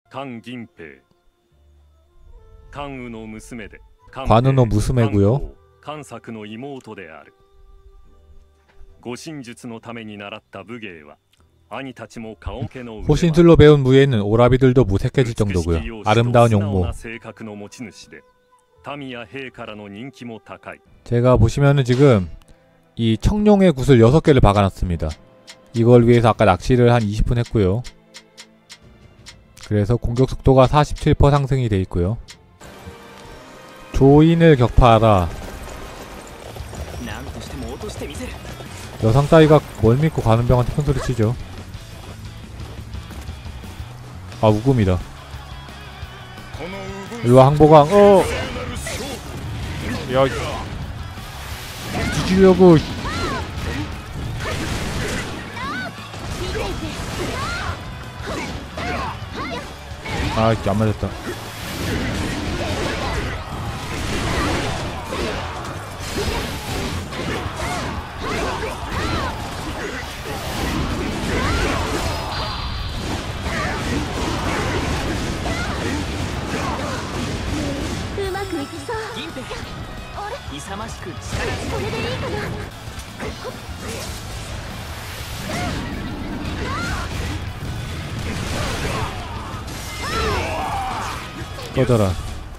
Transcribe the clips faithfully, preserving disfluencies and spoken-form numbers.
강김패 강은호娘で 관은호娘고요. 関作の妹である。護身術のために習った武芸は兄たちも顔家の 호신술로 배운 무예는 오라비들도 무색해질 정도고요. 아름다운 용모. 제가 보시면은 지금 이 청룡의 굿을 여섯 개를 박아놨습니다. 이걸 위해서 아까 낚시를 한 이십 분 했고요. 그래서 공격 속도가 사십칠 퍼센트 상승이 돼 있고요. 조인을 격파하라. 여성 따위가 뭘 믿고 관음병한테 큰소리 치죠. 아, 우금이다. 일로와 항보강. 어! 야, 뒤지려고. 아, 이렇게 안 맞았다. 꺼져라.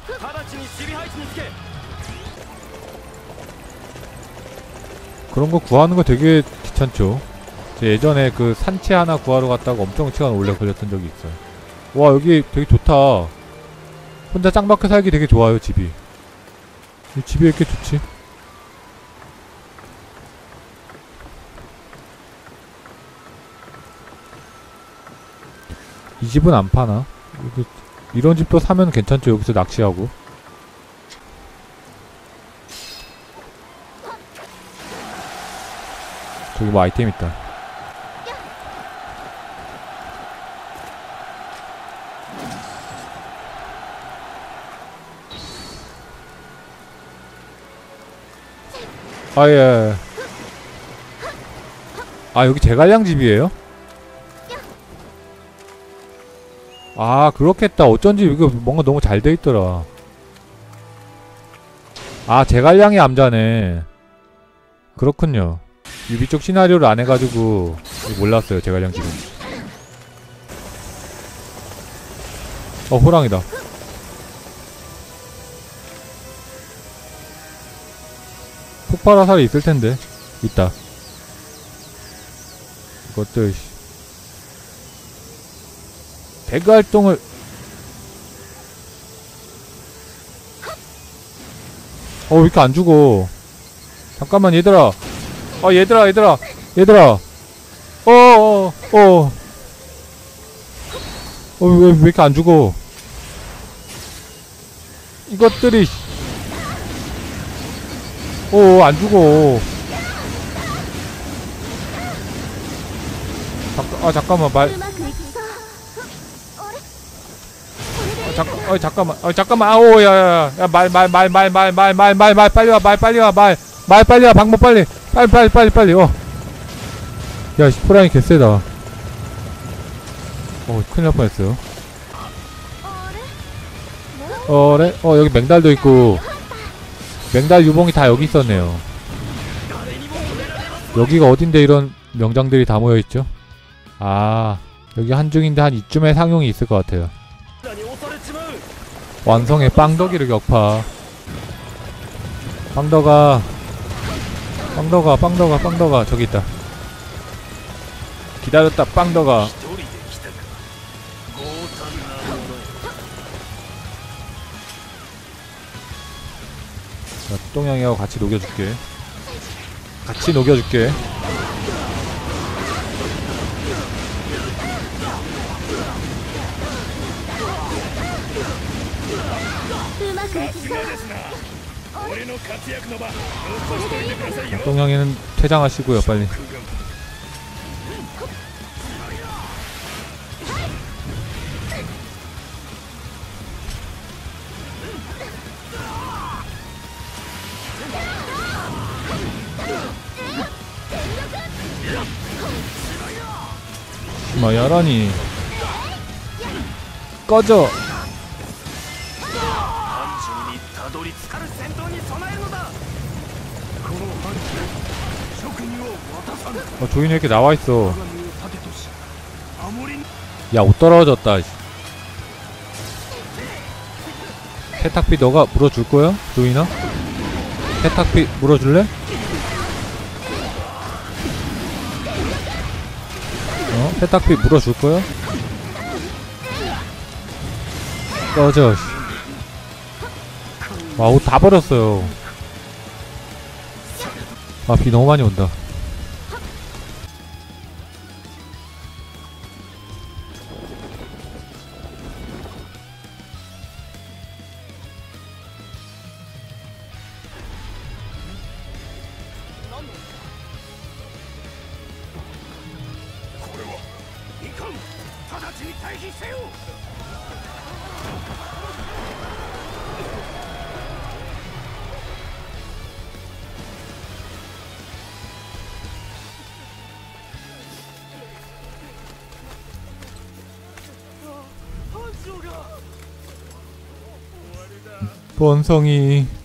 그런 거 구하는 거 되게 귀찮죠. 예전에 그 산채 하나 구하러 갔다가 엄청 시간 오래 걸렸던 적이 있어요. 와, 여기 되게 좋다. 혼자 짱박혀 살기 되게 좋아요, 집이. 이 집이 왜 이렇게 좋지? 이 집은 안 파나? 여기 이런 집도 사면 괜찮죠, 여기서 낚시하고. 저기 뭐 아이템 있다. 아, 예. 아, 여기 제갈량 집이에요? 아, 그렇겠다. 어쩐지 이거 뭔가 너무 잘 돼있더라. 아, 제갈량이 암자네. 그렇군요. 유비 쪽 시나리오를 안 해가지고 몰랐어요, 제갈량 집은. 어, 호랑이다. 폭발화살이 있을텐데. 있다. 이것들 배그 활동을 어, 왜 이렇게 안 죽어. 잠깐만, 얘들아. 아, 얘들아, 얘들아, 얘들아. 어어어 어. 어, 왜, 왜 이렇게 안 죽어. 이것들이. 어, 안 죽어. 잠깐, 아, 잠깐만, 말. 아, 잠깐, 아, 잠깐만, 아, 잠깐만, 아오, 야, 야, 야, 말, 말, 말, 말, 말, 말, 말, 말, 말, 빨리 와, 말, 빨리 와, 말, 말, 빨리 와, 방법 빨리, 빨리, 빨리, 빨리, 빨리, 어. 야, 호랑이 개쎄다. 어, 큰일 날 뻔했어요. 어래? 어, 여기 맹달도 있고. 맹달 유봉이 다 여기 있었네요. 여기가 어딘데 이런 명장들이 다 모여있죠? 아, 여기 한중인데 한 이쯤에 상용이 있을 것 같아요. 완성의 빵덕이를 격파. 빵덕아, 빵덕아, 빵덕아, 빵덕아. 저기 있다. 기다렸다, 빵덕아. 자, 똥냥이하고 같이 녹여줄게. 같이 녹여줄게. 자, 똥냥이는 퇴장하시고요, 빨리. 마 야라니. 꺼져. 暗中にたどり着かる戦闘に備えるのだ。この暗中職人を渡さぬ。 어, 조인이 이렇게 나와있어. 我が身を盾とし守り 야, 옷 떨어졌다. 씨. 세탁비 너가 물어줄 거야? 조인아? 세탁비 물어줄래? 어? 세탁비 물어줄 거야? 꺼져. 씨. 와, 옷 다 버렸어요. 아, 비 너무 많이 온다. 본성이